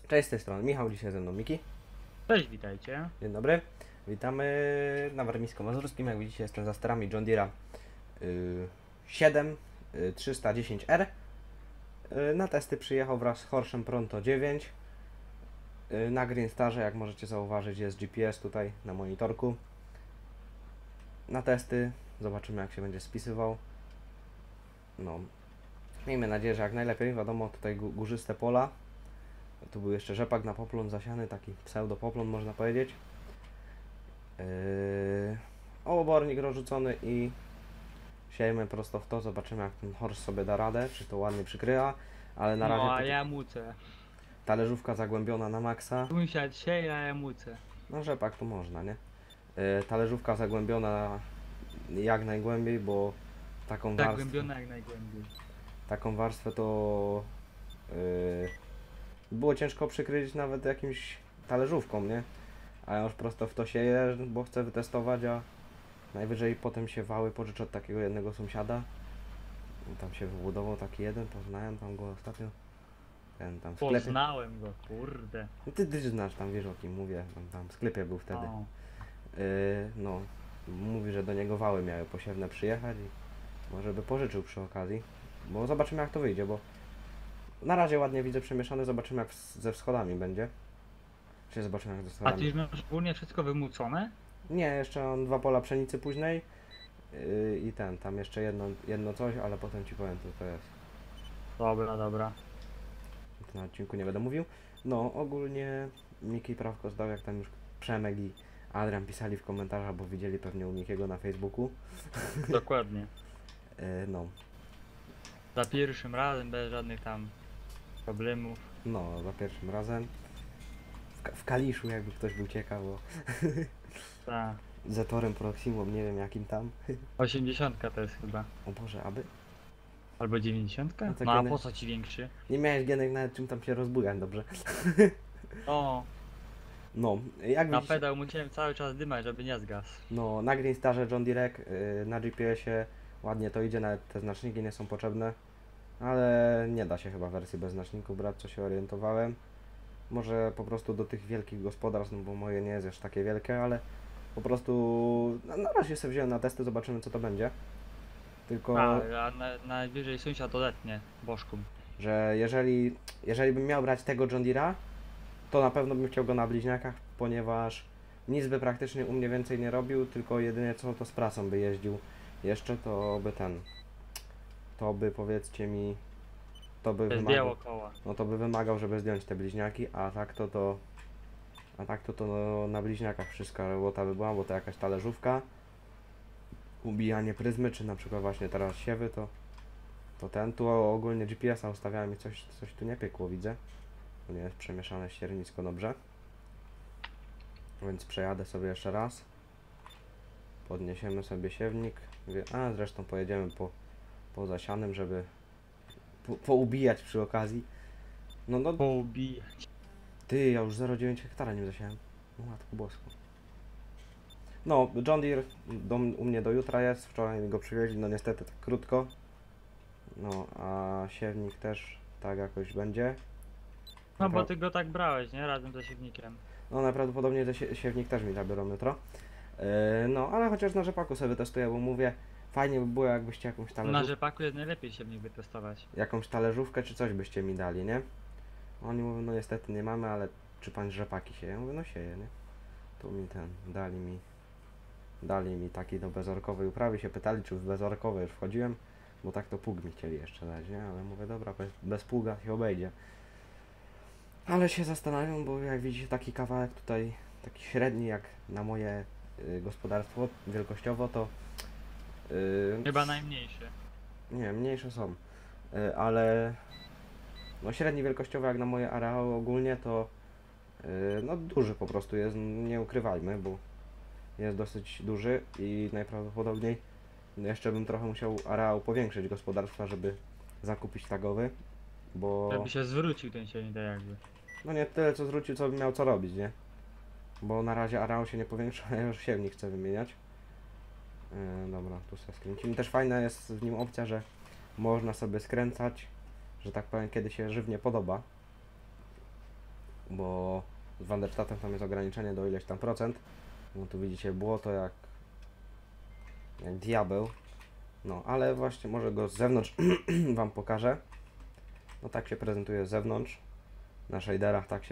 Cześć, z tej strony Michał, dzisiaj ze mną Miki. Cześć, witajcie. Dzień dobry. Witamy na Warmińsko-Mazurskim. Jak widzicie, jestem za sterami John Deere'a 7 310R. Na testy przyjechał wraz z Horszem Pronto 9. Na Green Starze, jak możecie zauważyć, jest GPS tutaj na monitorku. Na testy zobaczymy, jak się będzie spisywał. No, miejmy nadzieję, że jak najlepiej. Wiadomo, tutaj górzyste pola. Tu był jeszcze rzepak na poplon zasiany, taki pseudo-poplon można powiedzieć. Obornik rozrzucony i siejemy prosto w to. Zobaczymy, jak ten horse sobie da radę, czy to ładnie przykryła, ale na razie No, a ja mucę. talerzówka zagłębiona na maksa. Sąsiad sieje, a ja mucę. No rzepak tu można, nie? Talerzówka zagłębiona jak najgłębiej, bo Zagłębiona jak najgłębiej. taką warstwę to było ciężko przykryć nawet jakimś talerzówką, nie? A ja już prosto w to sieję, bo chcę wytestować, a najwyżej potem się wały pożyczę od takiego jednego sąsiada. Tam się wybudował taki jeden, poznałem tam go ostatnio. Ten tam w sklepie. Poznałem go, kurde. No ty znasz, tam wiesz o kim mówię, tam w sklepie był wtedy. O, No, mówi, że do niego wały miały posiewne przyjechać i może by pożyczył przy okazji. Bo zobaczymy, jak to wyjdzie, bo na razie ładnie widzę przemieszane, zobaczymy, jak ze wschodami będzie. Czy zobaczymy, jak ze a wschodami. ty już masz ogólnie wszystko wymucone? Nie, jeszcze mam 2 pola pszenicy później i tam jeszcze jedno coś, ale potem ci powiem, co to jest. Dobra, dobra. To na odcinku nie będę mówił. No, ogólnie Miki prawko zdał, jak tam już Przemek i Adrian pisali w komentarzach, bo widzieli pewnie u Mikiego na Facebooku. Dokładnie. No, Za pierwszym razem, bez żadnych tam problemów. no, za pierwszym razem. W Kaliszu, jakby ktoś był ciekaw, bo Ta. Zetorem Proximą, nie wiem jakim tam. 80 to jest chyba. O Boże, aby? Albo 90? No to No a kiedy- po co ci większy? Nie miałeś Gienek nawet czym tam się rozbujać, dobrze? O, No, jak na widzicie, pedał musiałem cały czas dymać, żeby nie zgasł. no, na Green Starze John Deere, na GPS-ie ładnie to idzie, nawet te znaczniki nie są potrzebne, ale nie da się chyba wersji bez znaczników brać, co się orientowałem. Może po prostu do tych wielkich gospodarstw, no bo moje nie jest aż takie wielkie, ale po prostu na razie sobie wziąłem na testy, zobaczymy, co to będzie. Tylko, A najwyżej sąsiad odetnie bożką. że jeżeli bym miał brać tego John Deere'a, to na pewno bym chciał go na bliźniakach, ponieważ nic by praktycznie u mnie więcej nie robił, tylko jedynie co to z prasą by jeździł jeszcze, to by powiedzcie mi, to by Bez wymagał, biało koła. no to by wymagał, żeby zdjąć te bliźniaki, a tak to no, na bliźniakach wszystko robota by była, bo to jakaś talerzówka, ubijanie pryzmy, czy na przykład właśnie teraz siewy, to tu ogólnie GPS-a ustawiałem i coś tu nie piekło, widzę. To nie jest przemieszane ściernisko dobrze. Więc przejadę sobie jeszcze raz. Podniesiemy sobie siewnik. A zresztą pojedziemy po zasianym, żeby poubijać przy okazji. No Poubijać. ty, ja już 0,9 hektara nim zasiałem. No matku boską. No, John Deere u mnie do jutra jest. Wczoraj mi go przywieźli, no niestety tak krótko. No, a siewnik też tak jakoś będzie. No bo ty go tak brałeś, nie? Razem ze siewnikiem. No najprawdopodobniej siewnik też mi zabiorą jutro. No, ale chociaż na rzepaku sobie testuję, bo mówię, fajnie by było jakbyście Na rzepaku jest najlepiej siewnik wytestować. jakąś talerzówkę czy coś byście mi dali, nie? Oni mówią, no niestety nie mamy, ale czy pan rzepaki sieje? Ja mówię, no sieje, nie? Tu mi dali mi taki do bezorkowej uprawy, się pytali, czy w bezorkowe już wchodziłem, bo tak to pług mi chcieli jeszcze dać, nie? Ale mówię, dobra, bez pługa się obejdzie. Ale się zastanawiam, bo jak widzicie taki kawałek tutaj, taki średni jak na moje gospodarstwo wielkościowo, to Chyba najmniejszy. nie, mniejsze są, ale no średni wielkościowo jak na moje areały ogólnie to no duży po prostu jest, nie ukrywajmy, bo jest dosyć duży i najprawdopodobniej jeszcze bym trochę musiał areał powiększyć gospodarstwa, żeby zakupić tagowy, bo Żeby się zwrócił ten siewnik tak jakby. no nie tyle co zwrócił, co bym miał co robić, nie? Bo na razie areał się nie powiększa, a ja już siewnik chcę wymieniać. Dobra, tu sobie skręcimy. Też fajna jest w nim opcja, że można sobie skręcać, że tak powiem, kiedy się żywnie podoba. bo z Van der Staatem tam jest ograniczenie do ileś tam procent. No tu widzicie błoto jak diabeł. No, ale właśnie może go z zewnątrz wam pokażę. No tak się prezentuje z zewnątrz. Na shaderach tak się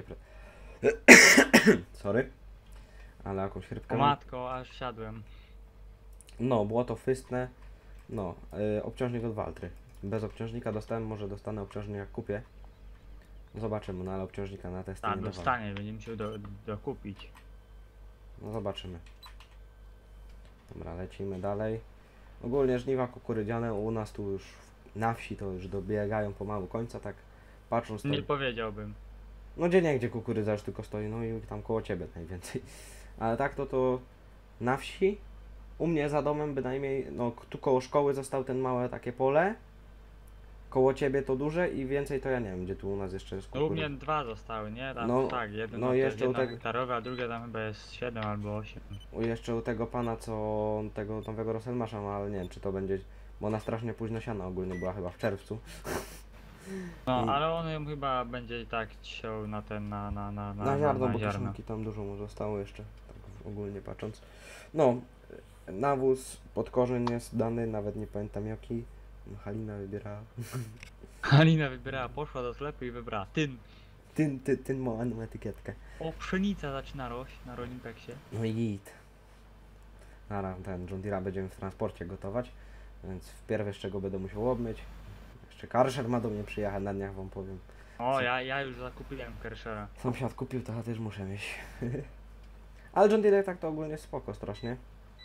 sorry. Ale jakąś chrypkę O mam. matko, aż siadłem. No, błoto fystne. No, obciążnik od Valtry. Bez obciążnika dostałem, może dostanę obciążnik jak kupię. Zobaczymy, no ale obciążnika na testy Tak, nie dawałem. dostanie, będzie musiał dokupić. No zobaczymy. Dobra, lecimy dalej. Ogólnie żniwa kukurydziane u nas tu już na wsi to już dobiegają pomału końca, tak patrząc to... Nie powiedziałbym. No gdzieniegdzie kukurydza już tylko stoi, no i tam koło ciebie najwięcej. Ale tak to na wsi, u mnie za domem bynajmniej, no tu koło szkoły został ten małe takie pole. Koło ciebie to duże i więcej to ja nie wiem, gdzie tu u nas jeszcze jest No u kukurydza. mnie 2 zostały, nie? Tam No, tak, jedno no to jeszcze jest u jedno tego- hektarowe, a drugie tam chyba jest 7 albo 8. Jeszcze u tego pana, co tego nowego Rosselmasza ma, ale nie wiem, czy to będzie, bo ona strasznie późno siana ogólnie była chyba w czerwcu. No, I- ale on ją chyba będzie i tak ciął na ten, Na ziarno, bo ziarno. kieszonki tam dużo mu zostało jeszcze, tak ogólnie patrząc. No, nawóz pod korzeń jest dany, nawet nie pamiętam jaki. Halina wybierała. Halina wybierała, poszła do sklepu i wybrała tyn. Ten ma ładną etykietkę. O, pszenica zaczyna rość na Rolimpeksie. No i git. Zaraz ten John Deere'a będziemy w transporcie gotować, więc wpierw z czego będę musiał obmyć. Jeszcze Karcher ma do mnie przyjechać, na dniach wam powiem. O, ja już zakupiłem Kershera. Sąsiad kupił, to ja też muszę mieć. Ale John Deere tak to ogólnie spoko strasznie.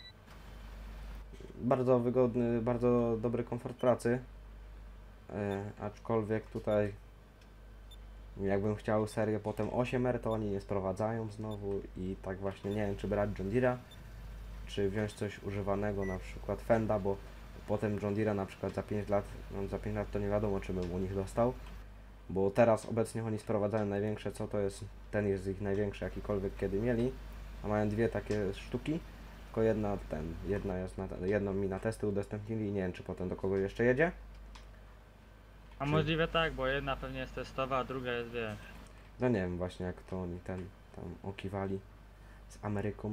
Bardzo wygodny, bardzo dobry komfort pracy. Aczkolwiek tutaj jakbym chciał serię potem 8R, to oni nie sprowadzają znowu i tak właśnie nie wiem, czy brać John Deere'a, czy wziąć coś używanego, na przykład Fenda, bo potem John Deere'a na przykład za 5 lat, no za 5 lat to nie wiadomo, czy bym u nich dostał, bo teraz obecnie oni sprowadzają największe, co to jest, ten jest ich największy jakikolwiek kiedy mieli, a mają dwie takie sztuki, tylko jedna jest jedną mi na testy udostępnili i nie wiem, czy potem do kogoś jeszcze jedzie. A Czy- możliwe tak, bo jedna pewnie jest testowa, a druga jest, wiesz. No nie wiem właśnie jak to oni tam okiwali z Ameryką.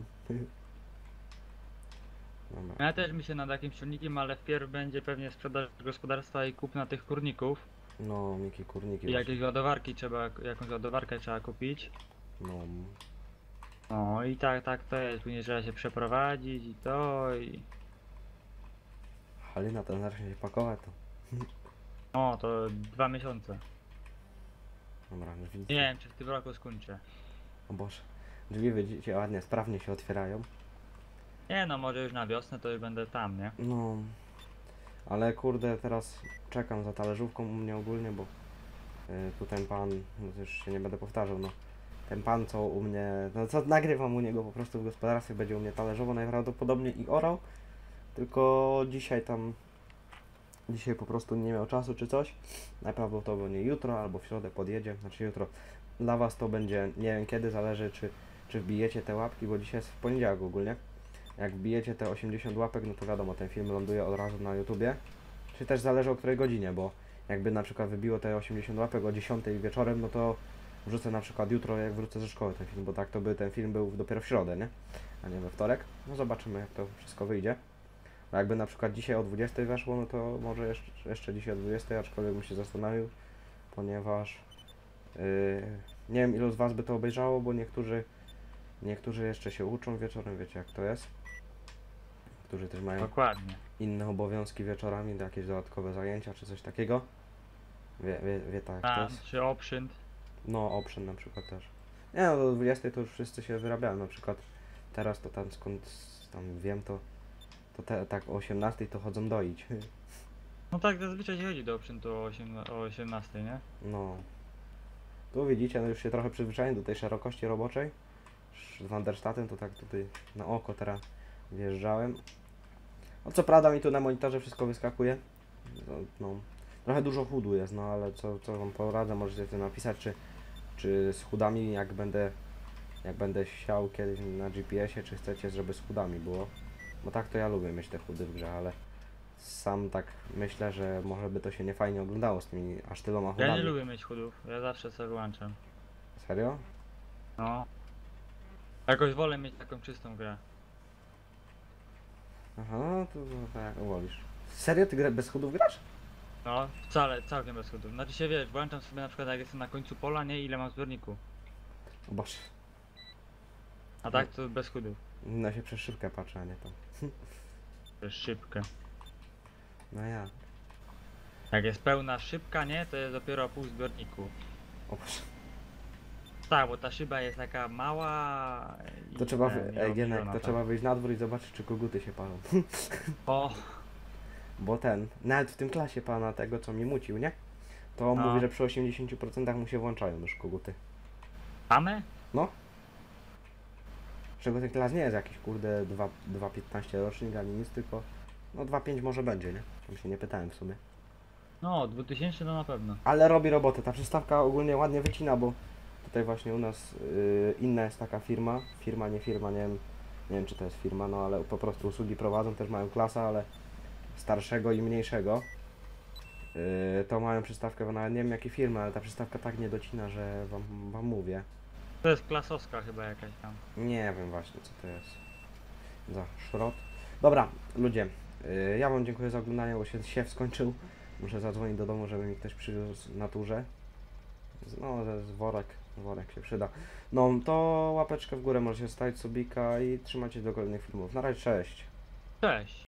Dobra. Ja też myślę nad jakimś silnikiem, ale wpierw będzie pewnie sprzedaż gospodarstwa i kupna tych kurników. No, Miki Kurniki I właśnie. jakieś ładowarki trzeba, jakąś ładowarkę trzeba kupić. No, No i tak to jest, później trzeba się przeprowadzić i to i... Halina to zacznie się pakować to. O, to 2 miesiące. Dobra, drzwi. Nie wiem, czy w tym roku skończę. O Boże. Drzwi widzicie ładnie, sprawnie się otwierają. Nie no, może już na wiosnę to już będę tam, nie? No. Ale kurde, teraz czekam za talerzówką u mnie ogólnie, bo tu ten pan, no już się nie będę powtarzał, no. Ten pan co u mnie, no co nagrywam u niego po prostu w gospodarstwie, będzie u mnie talerzowo najprawdopodobniej i orał. Tylko dzisiaj po prostu nie miał czasu czy coś. Najprawdopodobniej jutro albo w środę podjedzie. Znaczy jutro dla was to będzie, nie wiem kiedy, zależy czy wbijecie te łapki, bo dzisiaj jest w poniedziałek ogólnie. Jak wbijecie te 80 łapek, no to wiadomo, ten film ląduje od razu na YouTubie. Czy też zależy o której godzinie, bo jakby na przykład wybiło te 80 łapek o 10 wieczorem, no to wrzucę na przykład jutro, jak wrócę ze szkoły ten film, bo tak to by ten film był dopiero w środę, nie? A nie we wtorek. No zobaczymy jak to wszystko wyjdzie. A jakby na przykład dzisiaj o 20 weszło, no to może jeszcze dzisiaj o 20, aczkolwiek bym się zastanowił, ponieważ nie wiem ilu z was by to obejrzało, bo niektórzy jeszcze się uczą wieczorem, wiecie jak to jest. Którzy też mają Dokładnie. inne obowiązki wieczorami, jakieś dodatkowe zajęcia czy coś takiego. Wie tak jak to A, jest. czy obszynt. No, option na przykład też. Nie no, do 20 to już wszyscy się wyrabiają, na przykład teraz to tam skąd tam wiem tak o 18 to chodzą doić. No tak zazwyczaj się chodzi do obszyntu o 18, nie? No. Tu widzicie, no już się trochę przyzwyczaiłem do tej szerokości roboczej. Z Van der Staatem to tak tutaj na oko teraz wjeżdżałem. No co prawda mi tu na monitorze wszystko wyskakuje. No, trochę dużo chudu jest, no ale co wam poradzę, możecie to napisać, czy z chudami jak będę siał kiedyś na GPS-ie, czy chcecie, żeby z chudami było. Bo tak to ja lubię mieć te chudy w grze, ale sam tak myślę, że może by to się nie fajnie oglądało z tymi aż tyloma chudami. Ja nie lubię mieć chudów, ja zawsze sobie wyłączam. Serio? No. Jakoś wolę mieć taką czystą grę. Aha, no to tak jak wolisz. Serio? Ty bez HUDów grasz? No, wcale, całkiem bez chudów. Znaczy się wiesz, włączam sobie na przykład jak jestem na końcu pola, nie? Ile mam w zbiorniku. O Boże. A tak to bez chudów. No się przez szybkę patrzę, a nie tam. To jest szybkę. No ja. Jak jest pełna szybka, nie? To jest dopiero pół zbiorniku. O Boże. Tak, bo ta szyba jest taka mała i To trzeba, nie Gienek, obniżona, to tak. trzeba wyjść na dwór i zobaczyć, czy koguty się palą. O, Bo nawet w tym klasie pana tego, co mi mucił, nie? To on No. mówi, że przy 80% mu się włączają już koguty. mamy? Z czego ten klas nie jest jakiś, kurde, 2,15 rocznik ani nic, tylko no 2,5 może będzie, nie? Tam się nie pytałem w sumie. No, 2000 to na pewno. Ale robi robotę. Ta przystawka ogólnie ładnie wycina, bo tutaj właśnie u nas inna jest taka firma, nie firma, nie wiem czy to jest firma, no ale po prostu usługi prowadzą, też mają klasa, ale starszego i mniejszego. To mają przystawkę, bo nawet nie wiem jakie firmy, ale ta przystawka tak nie docina, że wam mówię. To jest klasowska chyba jakaś tam. Nie wiem właśnie co to jest za szrot. Dobra, ludzie, ja wam dziękuję za oglądanie, bo się siew skończył. Muszę zadzwonić do domu, żeby mi ktoś przywiózł na turze. No, worek się przyda. No, to łapeczkę w górę możecie stawić, subika i trzymać się do kolejnych filmów. Na razie, cześć. Cześć!